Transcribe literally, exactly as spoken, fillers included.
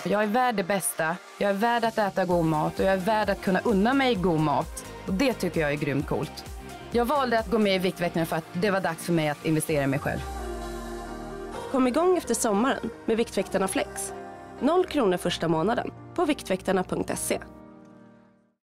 Jag är värd det bästa, jag är värd att äta god mat och jag är värd att kunna unna mig god mat. Och det tycker jag är grymt coolt. Jag valde att gå med i Viktväktarna för att det var dags för mig att investera i mig själv. Kom igång efter sommaren med Viktväktarna Flex. Noll kronor första månaden på viktväktarna punkt se.